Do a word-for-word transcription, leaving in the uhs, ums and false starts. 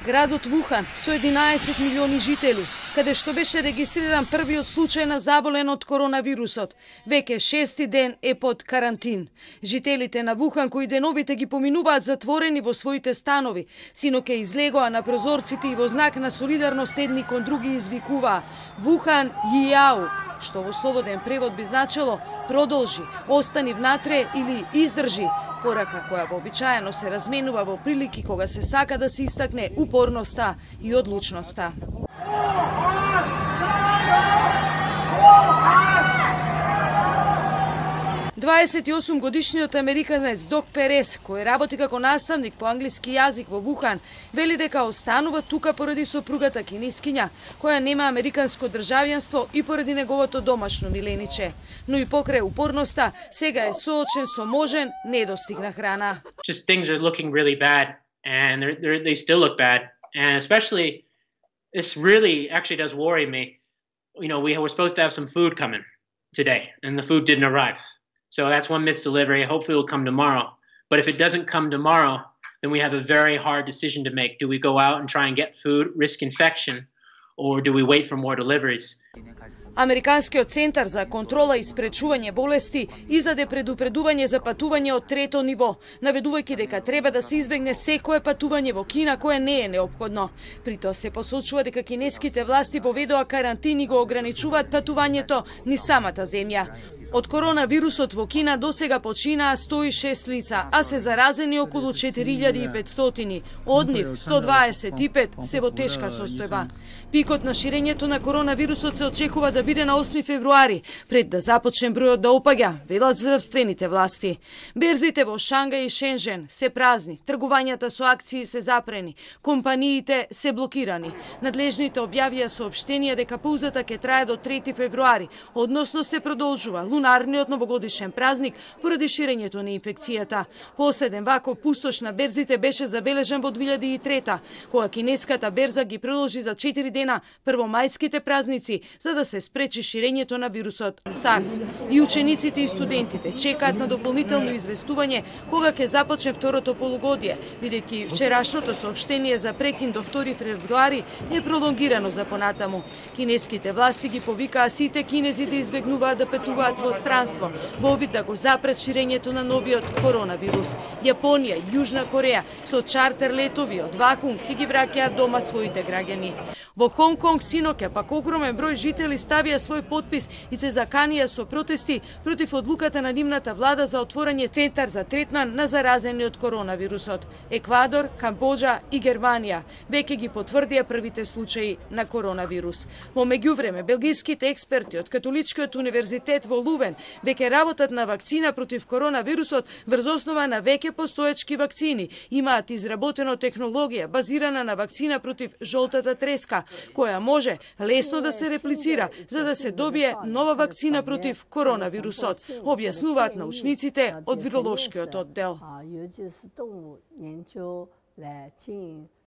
Градот Вухан со единаесет милиони жители, каде што беше регистриран првиот случај на заболен од коронавирусот, веќе шести ден е под карантин. Жителите на Вухан кои деновите ги поминуваат затворени во своите станови, синоќе излегоа на прозорците и во знак на солидарност едни кон други извикуваа Вухан јијау, што во слободен превод би значило продолжи, остани внатре или издржи, порака која вообичаено се разменува во прилики кога се сака да се истакне упорноста и одлучноста. дваесет и осум годишниот американец Док Перес, кој работи како наставник по англиски јазик во Вухан, вели дека останува тука поради сопругата кинескиња, која нема американско државјанство и поради неговото домашно милениче. Но и покрај упорноста, сега е соочен со можен недостиг на храна. Just things are looking really bad, and they're, they're, they still look bad, and especially this really actually does worry me. You know, we were supposed to have some food coming today, and the food didn't arrive. So that's one missed delivery. Hopefully it will come tomorrow. But if it doesn't come tomorrow, then we have a very hard decision to make. Do we go out and try and get food, risk infection, or do we wait for more deliveries? Американскиот центар за контрола и спречување болести издаде предупредување за патување од трето ниво, наведувајќи дека треба да се избегне секое патување во Кина кое не е неопходно. При тоа се посочува дека кинеските власти поведоа карантин и го ограничуваат патувањето низ самата земја. Од коронавирусот во Кина досега починаа сто и шест лица, а се заразени околу четири илјади и петстотини. Од нив сто дваесет и пет се во тешка состојба. Пикот на ширењето на коронавирусот се очекува да биде на осми февруари, пред да започне бројот да опаѓа, велат здравствените власти. Берзите во Шангај и Шенжен се празни, тргувањата со акции се запрени, компаниите се блокирани. Надлежните објавија соопштенија дека паузата ќе трае до трети февруари, односно се продолжува лунарниот новогодишен празник поради ширењето на инфекцијата. Последен вако пустош на берзите беше забележан во две илјади и трета, кога кинеската берза ги продолжи за четири дена првомајските празници за да се спречи ширењето на вирусот SARS. И учениците и студентите чекаат на дополнително известување кога ќе започне второто полугодие, бидејќи вчерашното соопштение за прекин до втори февруари е пролонгирано за понатаму. Кинеските власти ги повикаа сите кинези да избегнуваат да петуваат во странство, во обид да го запрет ширењето на новиот коронавирус. Јапонија и Јужна Кореја со чартер летови од Вахун ќе ги враќаат дома своите граѓани. Во Хонг Конг синоќа пак огромен број жители ставија свој потпис и се заканија со протести против одлуката на нивната влада за отворање центар за третман на заразени од коронавирусот. Еквадор, Камбоџа и Германија веќе ги потврдија првите случаи на коронавирус. Во меѓувреме, белгиските експерти од Католичкиот универзитет во Лувен веќе работат на вакцина против коронавирусот врз основа на веќе постоечки вакцини. Имаат изработено технологија базирана на вакцина против жолтата треска, која може лесно да се реплицира за да се добие нова вакцина против коронавирусот, објаснуваат научниците од виролошкиот оддел.